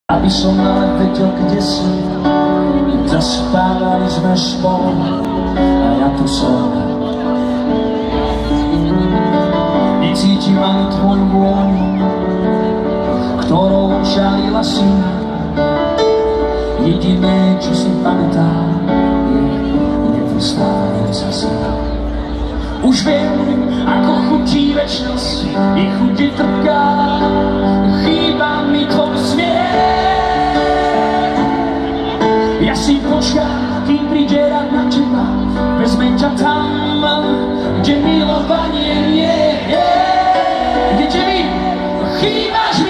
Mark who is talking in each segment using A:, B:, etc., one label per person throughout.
A: Aby som ale vedel, kde si, zaspávali sme spolu a ja tu som. Necítim ani tvoju vôňu, ktorou očalila si. Jediné, čo si pamätám, je neprestávajúca si. Už viem, ako chutí večnosť, i chutí trpká, chýba mi tvoj smiech. Ja si počkám, kým príde rád na teba, vezmem ťa tam, kde milovanie nie je. Kde mi chýbaš mi.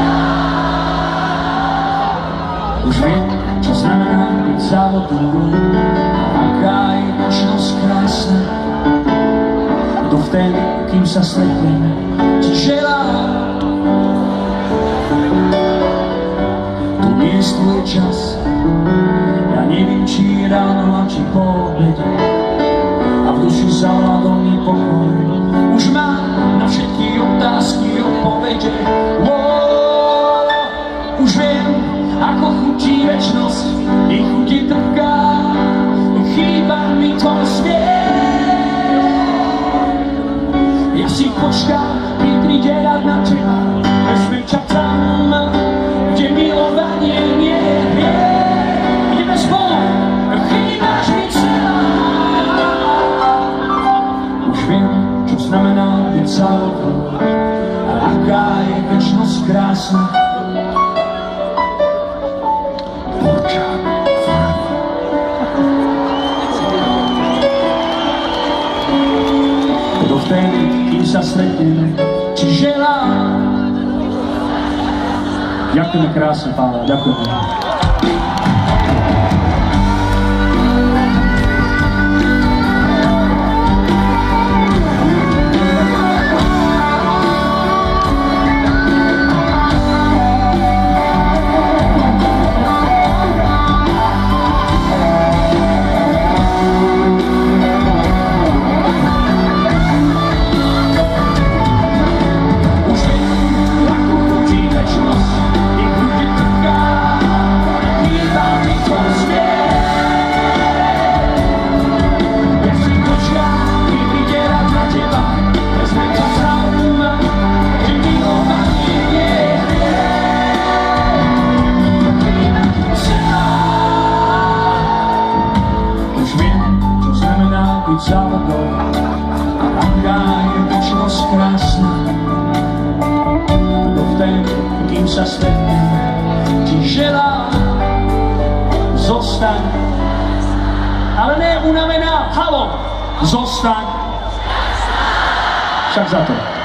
A: Už viem, čo znamená byť závodou, aká je večnosť krásna. Dovtedy, kým sa stretneme, ti želám. Tu nie je tvoj čas, ja neviem, či ráno a či po obede, a v duši zavládol mi pokoj. Už mám na všetky otázky odpovede. Už viem, ako chutí večnosť, i chutí trpká, chýba mi tvoj smiech. Ja si počkám, kým príde rád na teba, vezmem ťa tam, kde milovanie nie je. Ideme spolu, chýbaš mi celá. Už viem, čo znamená byť závodou, a aká je večnosť krásna. Dovtedy, kým sa stretneme, ti želám. Ďakujeme krásne, Pána, ďakujeme. Závodou, a aká je večnosť krásna. Dovtedy, kým sa stretneme, ti želám, zostaň. Ale ne unavená, halo, zostaň. Však za to.